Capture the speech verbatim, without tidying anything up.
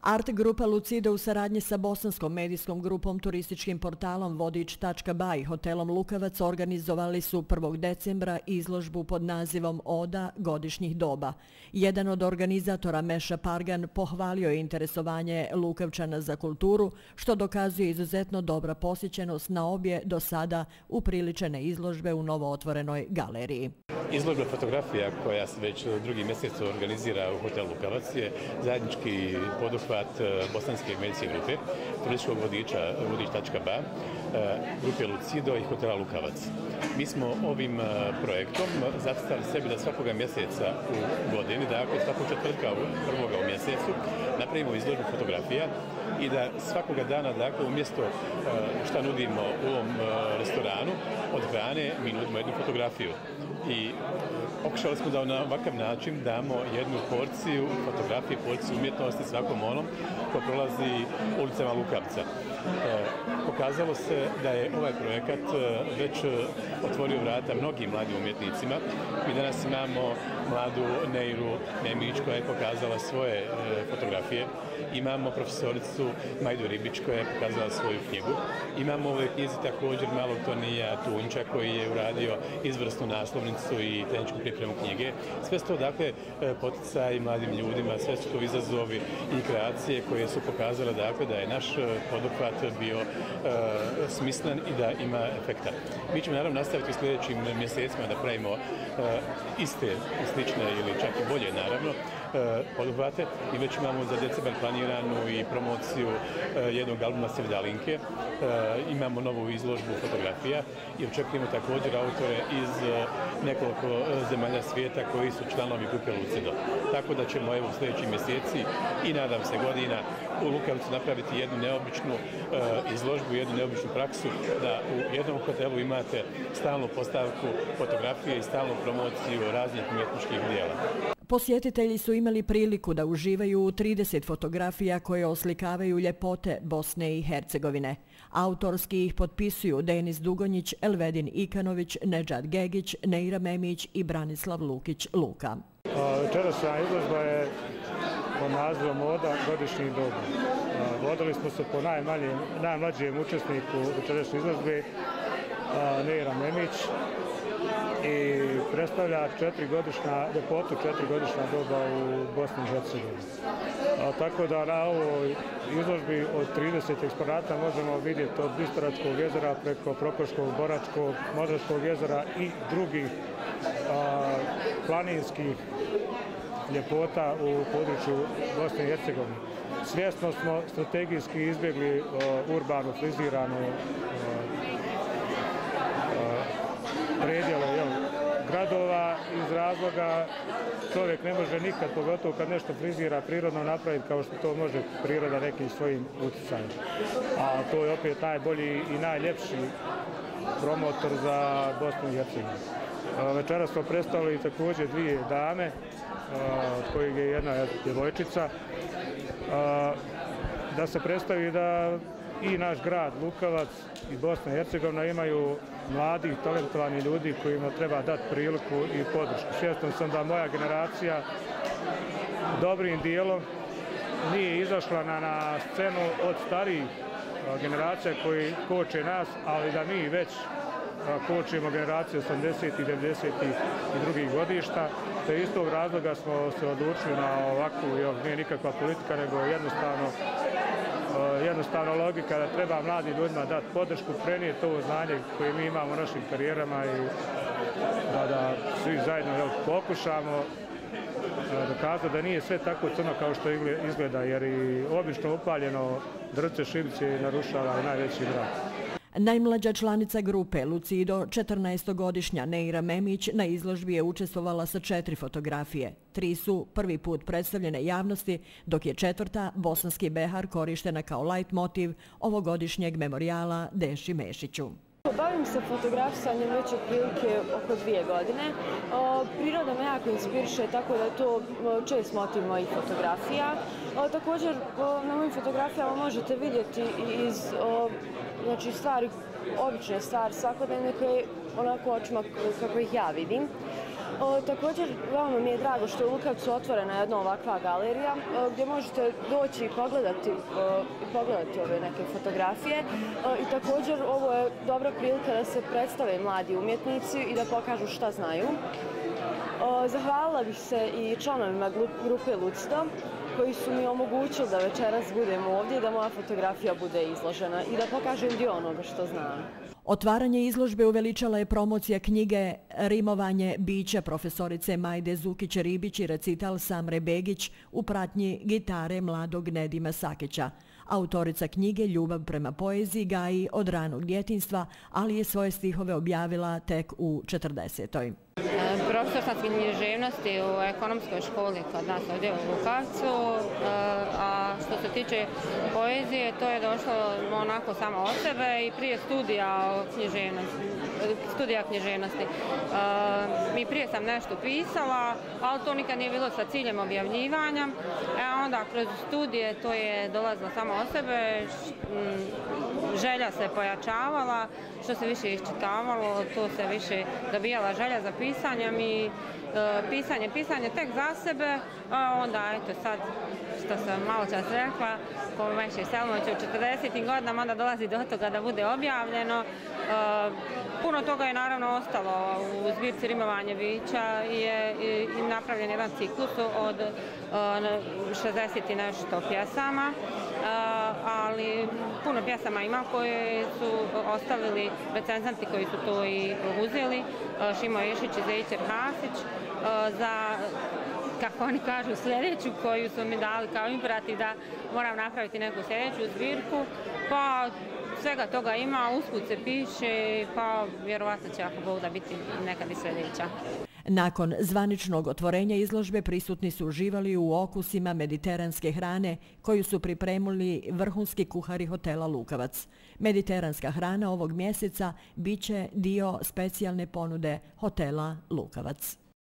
Art grupa Lucido u saradnji sa bosanskom medijskom grupom turističkim portalom Vodič tačka ba i hotelom Lukavac organizovali su prvog decembra izložbu pod nazivom Oda godišnjih doba. Jedan od organizatora Meša Pargan pohvalio je interesovanje Lukavčana za kulturu, što dokazuje izuzetno dobra posjećenost na obje do sada upriličene izložbe u novootvorenoj galeriji. Izložba fotografija koja se već drugi mjesec organizira u hotelu Lukavac je zajednički poduhvat bosanske medijske grupe, turističkog vodiča Vodič tačka ba, grupe Lucido i hotela Lukavac. Mi smo ovim projektom zacrtali sebi da svakoga mjeseca u godini, dakle svakog četvrtka prvoga u mjesecu, napravimo izložbu fotografija i da svakoga dana, dakle, umjesto šta nudimo u ovom restoranu, od hrane mi nudimo jednu fotografiju. I pokušali smo da na ovakav način damo jednu porciju fotografije, porciju umjetnosti svakom onom ko prolazi ulicama Lukavca. E, pokazalo se da je ovaj projekat već otvorio vrata mnogim mladim umjetnicima. Mi danas imamo mladu Neiru Memić koja je pokazala svoje e, fotografije. Imamo profesoricu Majdu Ribić koja je pokazala svoju knjigu. Imamo u ovoj knjizi također malog Tonija Tunča koji je uradio izvrsnu naslovnicu i tehničku pripremu knjige. Sve su to, dakle, poticaj mladim ljudima, sve su to izazovi i kreacije koje su pokazale, dakle, da je naš poduhvat bio e, smislen i da ima efekta. Mi ćemo naravno nastaviti u sljedećim mjesecima da pravimo e, iste, slične ili čak i bolje, naravno, e, poduhvate. I već imamo za decembar planiranu i promociju e, jednog albuma Sevdalinke. E, imamo novu izložbu fotografija i očekujemo također autore iz e, nekoliko zemalja svijeta koji su članovi grupe Lucido. Tako da ćemo evo u sljedećim mjeseci i nadam se godina u Lukavcu napraviti jednu neobičnu e, izložbu, jednu neobičnu praksu da u jednom hotelu imate stalnu postavku fotografije i stalnu promociju raznih umjetničkih dijela. Posjetitelji su imali priliku da uživaju u trideset fotografija koje oslikavaju ljepote Bosne i Hercegovine. Autorski ih potpisuju Denis Dugonjić, Elvedin Ikanović, Nedžad Gegić, Neira Memić i Branislav Lukić Luka. Večerašnja izložba je pod nazivom Oda godišnjih doba. Vodili smo se po najmlađijem učesniku večerašnje izložbe, Neira Memić, i predstavlja četiri-godišnja ljepotu, četiri-godišnja doba u Bosni i Hercegovini. Tako da na ovoj izložbi od trideset eksponata možemo vidjeti od Bistoratskog jezera preko Prokoškog, Boračkog, Modravskog jezera i drugih a, planinskih ljepota u području Bosne i Hercegovine. Svjesno smo strategijski izbjegli a, urbanu, friziranu predjele jel, gradova iz razloga čovjek ne može nikad, pogotovo kad nešto frizira, prirodno napraviti kao što to može priroda nekim svojim utjecajem. A to je opet najbolji i najljepši promotor za Bosnu i Hercegovinu. Večera smo predstavili također dvije dame, od kojih je jedna djevojčica, da se predstavi da i naš grad Lukavac i Bosna i Hercegovina imaju mladih, talentovani ljudi kojima treba dati priliku i podršku. Svjestan sam da moja generacija dobrim dijelom nije izašla na, na scenu od starijih generacija koji koče nas, ali da mi već kočimo generaciju osamdesetih, devedesetih i drugih godišta. Te iz tog razloga smo se odlučili na ovakvu, nije nikakva politika, nego jednostavno jednostavno logika da treba mladim ljudima dati podršku, prenijeti to znanje koje mi imamo u našim karijerama i da, da svi zajedno jel, pokušamo dokazati da nije sve tako crno kao što izgleda, jer i obično upaljeno drvce šibice narušava i najveći grad. Najmlađa članica grupe Lucido, četrnaestogodišnja Neira Memić, na izložbi je učestvovala sa četiri fotografije. Tri su prvi put predstavljene javnosti, dok je četvrta, bosanski behar, korištena kao light motiv ovogodišnjeg memorijala Deši Mešiću. Bavim se fotografisanjem već otprilike oko dvije godine. Priroda me jako inspiriše, tako da je to čest motiv mojih fotografija. Također na mojim fotografijama možete vidjeti iz znači, stvari, obične stvari svakodnevne koje onako očima kako ih ja vidim. Također, veoma mi je drago što je u Lukavcu otvorena jedna ovakva galerija gdje možete doći i pogledati, i pogledati ove neke fotografije. I također, ovo je dobra prilika da se predstave mladi umjetnici i da pokažu šta znaju. Zahvalila bih se i članovima grupe Lucido koji su mi omogućili da večeras budem ovdje i da moja fotografija bude izložena i da pokažem dio onoga što znam. Otvaranje izložbe uveličala je promocija knjige Rimovanje bića profesorice Majde Zukić-Ribić i recital Samre Begić u pratnji gitare mladog Nedima Sakića. Autorica knjige ljubav prema poeziji gaji od ranog djetinjstva, ali je svoje stihove objavila tek u četrdesetoj. Profesor sam književnosti u ekonomskoj školi kod nas ovdje u Lukavcu, a što se tiče poezije, to je došlo onako samo od sebe i prije studija književnosti. studija književnosti. I prije sam nešto pisala, ali to nikad nije bilo sa ciljem objavljivanja. A onda kroz studije to je dolazilo samo od sebe, želja se pojačavala, što se više iščitavalo, to se više dobijala želja za pisanjem i pisanje, pisanje tek za sebe, a onda eto sad, što sam malo čas rekla, po Meši Selmoću u četrdesetim godinama, onda dolazi do toga da bude objavljeno. Puno toga je naravno ostalo u zbirci Rimovanje bića je i napravljen jedan ciklus od šezdeset i nešto pjesama, ali puno pjesama ima koje su ostavili recenzanti koji su to i uzeli, Šimo Ješić i Zejčer Hasić, za, kako oni kažu, sljedeću koju su mi dali kao imperativ da moram napraviti neku sljedeću zbirku, pa svega toga ima, usput se piše, pa vjerovatno će ako Bog da biti nekad i sljedeća. Nakon zvaničnog otvorenja izložbe prisutni su uživali u okusima mediteranske hrane koju su pripremili vrhunski kuhari hotela Lukavac. Mediteranska hrana ovog mjeseca bit će dio specijalne ponude hotela Lukavac.